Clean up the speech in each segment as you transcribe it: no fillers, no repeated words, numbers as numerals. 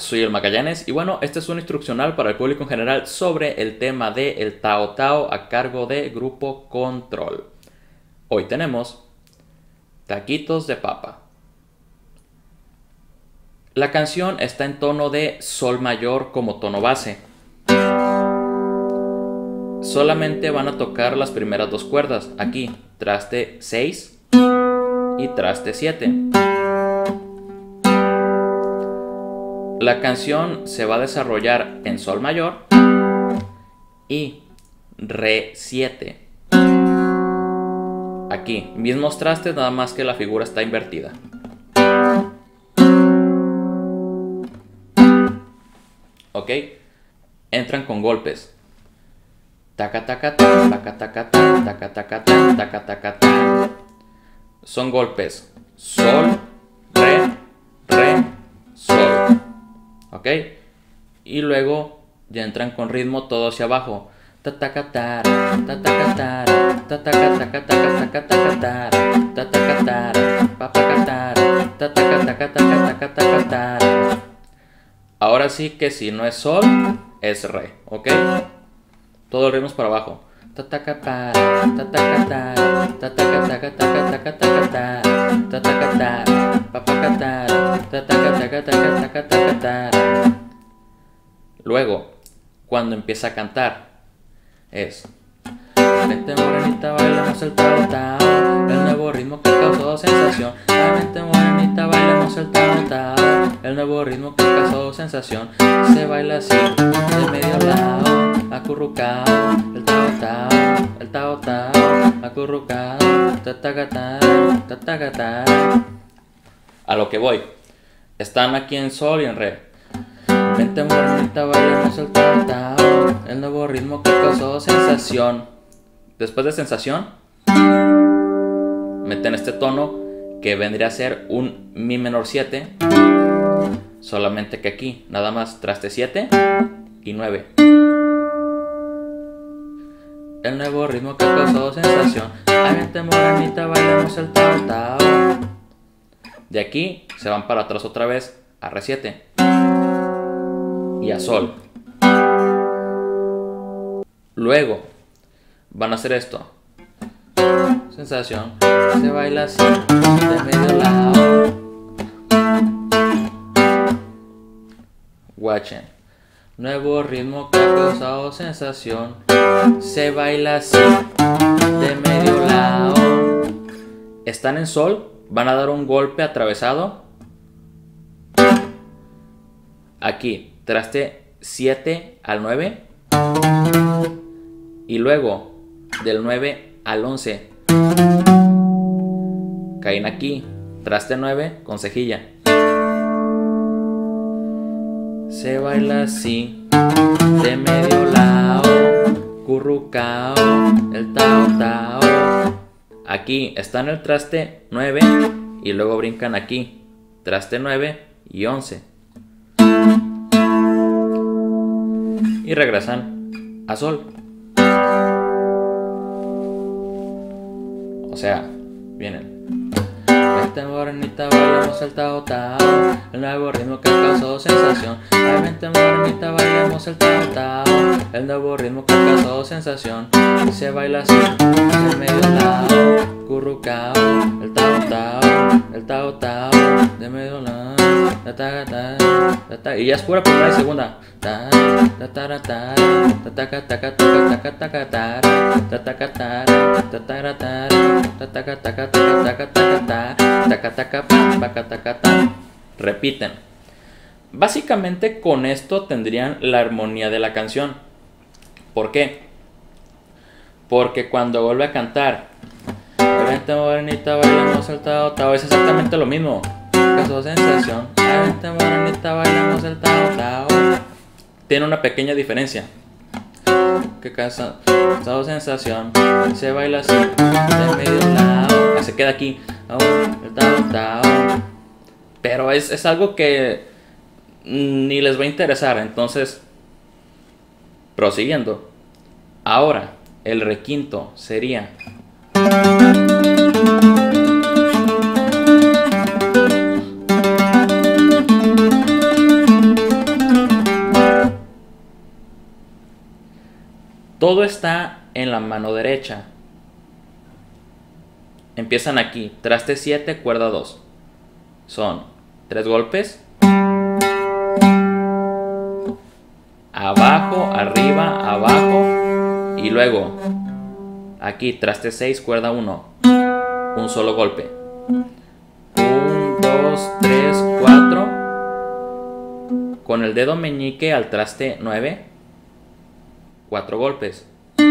soy el Magallanes y bueno, este es un instruccional para el público en general sobre el tema de el Tao Tao a cargo de Grupo Control. Hoy tenemos taquitos de papa. La canción está en tono de sol mayor como tono base. Solamente van a tocar las primeras dos cuerdas, aquí, traste 6 y traste 7. La canción se va a desarrollar en sol mayor y re 7. Aquí, mismos trastes, nada más que la figura está invertida. Ok, entran con golpes. Taca taca ta, taca taca ta, taca taca ta, taca taca ta. Son golpes sol, re, sol. Ok, y luego ya entran con ritmo todo hacia abajo. Tatacatar, tatacatar, tatacatacatar, tatacatar, papacatar, tatacatacatar. Ahora sí que si no es sol, es re, ¿ok? Todo el ritmo es para abajo. Tatacatar, tatacatar, tatacatacatar, tatacatar, papacatar, tatacatacatar. Luego, cuando empieza a cantar, es vente morenita, bailemos el Tao Tao, el nuevo ritmo que causó sensación. Vente morenita, bailemos el Tao Tao, el nuevo ritmo que causó sensación. Se baila así, de medio lado, acurrucado, el Tao Tao, el Tao Tao, acurrucado, tatacatá, tatacatá. A lo que voy, están aquí en sol y en re. Vente morenita, bailemos el Tao Tao, el nuevo ritmo que causó sensación. Después de sensación, meten este tono que vendría a ser un mi menor 7, solamente que aquí nada más traste 7 y 9. El nuevo ritmo que causó sensación. Ay, vente morenita, bailemos el Tao Tao. De aquí se van para atrás otra vez a re 7 y a sol. Luego van a hacer esto. Sensación. Se baila así, de medio lado. Watchen. Nuevo ritmo que ha causado sensación. Se baila así, de medio lado. Están en sol, van a dar un golpe atravesado. Aquí, traste 7 al 9. Y luego, del 9 al 11. Caen aquí, traste 9 con cejilla. Se baila así, de medio lado, currucao, el Tao Tao. Aquí está en el traste 9 y luego brincan aquí, traste 9 y 11. Y regresan a sol. O sea, vienen. Vente morenita, bailemos el Tao Tao, el nuevo ritmo que causó sensación. Ay, vente morenita, bailemos el Tao Tao, el nuevo ritmo que causó sensación. Se baila así, de medio lado, currucao, el Tao Tao, el Tao Tao, de medio lado, y ya es pura primera y segunda. Repiten. Básicamente con esto tendrían la armonía de la canción. ¿Por qué? Porque cuando vuelve a cantar vente morenita, bailamos el Tao Tao, es exactamente lo mismo. Causó sensación. Vente morenita, bailamos el Tao Tao. Tiene una pequeña diferencia. Que causó sensación. Se baila así, de medio lado. Se queda aquí. El Tao Tao. Pero es algo que ni les va a interesar. Entonces, prosiguiendo. Ahora, el requinto sería Todo está en la mano derecha. Empiezan aquí, traste 7, cuerda 2. Son 3 golpes. Abajo, arriba, abajo. Y luego, aquí, traste 6, cuerda 1. Un solo golpe. 1, 2, 3, 4. Con el dedo meñique al traste 9. 4 golpes.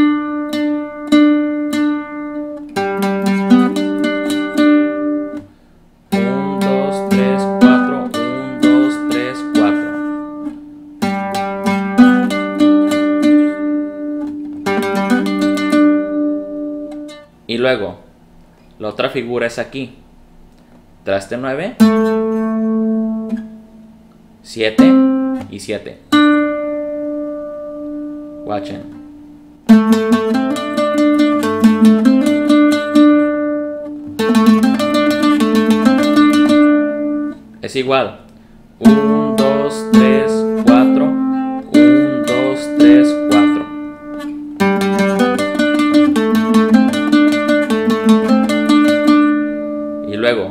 1, 2, 3, 4. 1, 2, 3, 4. Y luego, la otra figura es aquí. Traste 9. 7 y 7. Watchen. Es igual. 1, 2, 3, 4. 1, 2, 3, 4. Y luego,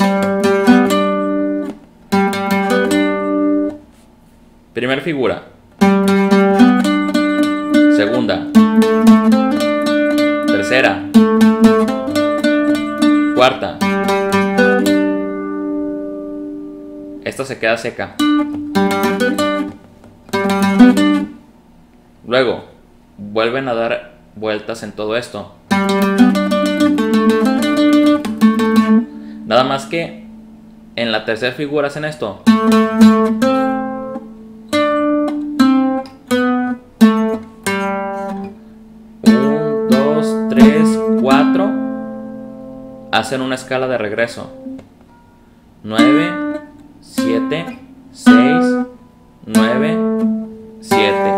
primera figura, segunda, tercera, cuarta. Esta se queda seca. Luego, vuelven a dar vueltas en todo esto. Nada más que en la tercera figura hacen esto. Hacen una escala de regreso. 9, 7, 6, 9, 7.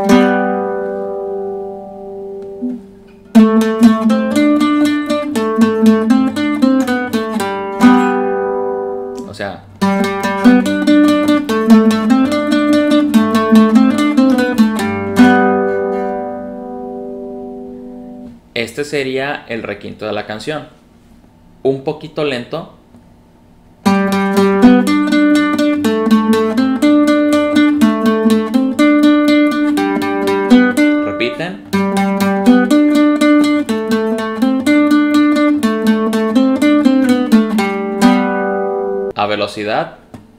O sea, este sería el requinto de la canción. Un poquito lento. Repiten. A velocidad.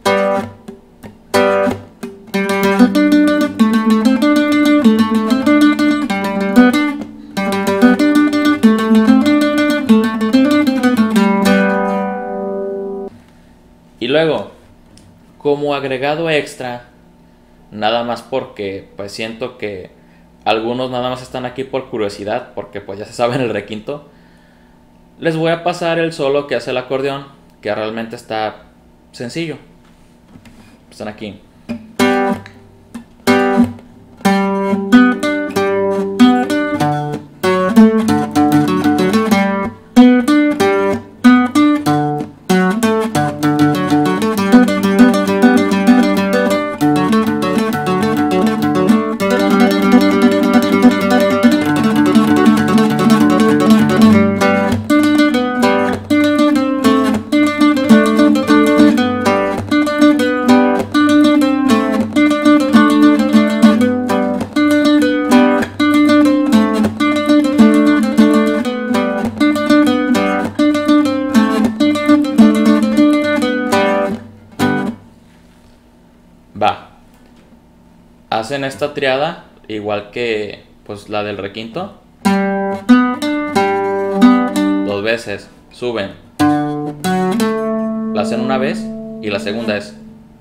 Y luego, como agregado extra, nada más porque pues siento que algunos nada más están aquí por curiosidad, porque pues ya se saben el requinto, les voy a pasar el solo que hace el acordeón, que realmente está sencillo. Están aquí. Va. Hacen esta triada igual que pues la del requinto. 2 veces. Suben. La hacen una vez y la segunda es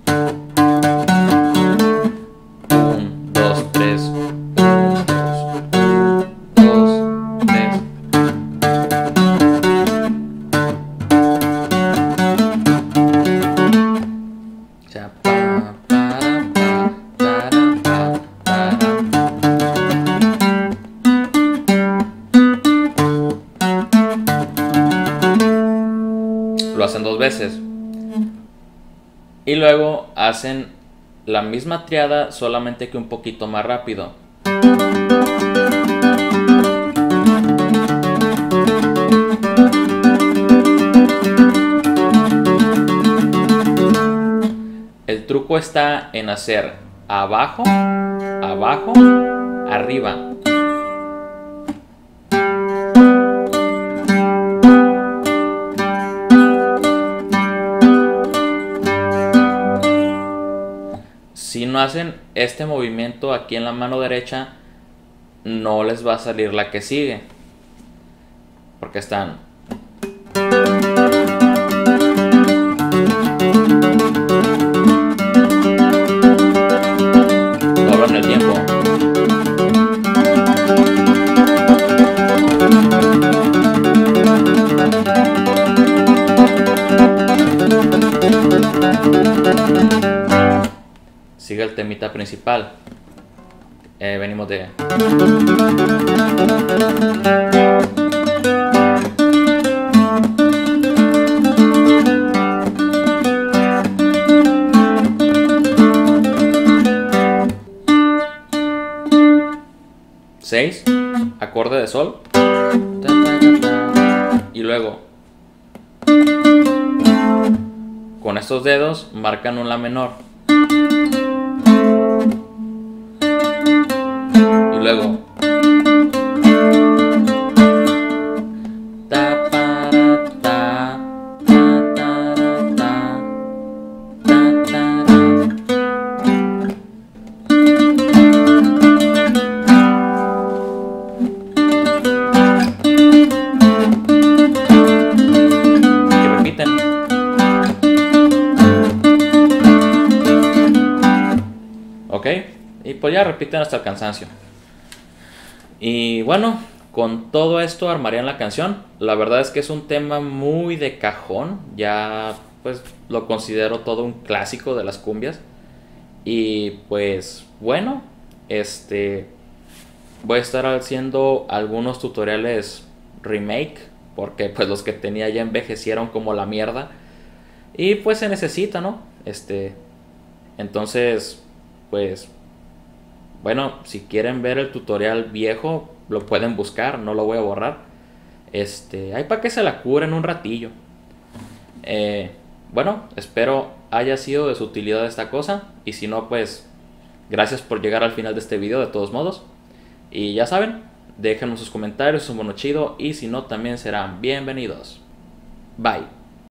1, 2, 3. 1, 2, 3. Ya, pa, para, pa, para, pa, para. Lo hacen 2 veces. Y luego hacen la misma triada, solamente que un poquito más rápido. está en hacer abajo, abajo, arriba. Si no hacen este movimiento aquí en la mano derecha, no les va a salir la que sigue, porque están. Doblan el tiempo. Sigue el temita principal. Venimos de... seis, acorde de sol. Y luego, con estos dedos marcan un la menor. Y luego y repiten. Ok, y pues ya repiten hasta el cansancio. Y bueno, con todo esto armarían la canción. La verdad es que es un tema muy de cajón. Ya pues lo considero todo un clásico de las cumbias. Y pues bueno, voy a estar haciendo algunos tutoriales remake, porque pues los que tenía ya envejecieron como la mierda. Y pues se necesita, ¿no? Entonces, pues bueno, si quieren ver el tutorial viejo, lo pueden buscar, no lo voy a borrar. Ahí para que se la curen un ratillo. Bueno, espero haya sido de su utilidad esta cosa. Y si no, pues gracias por llegar al final de este video de todos modos. Y ya saben, déjenme sus comentarios, un mono chido. Y si no, también serán bienvenidos. Bye.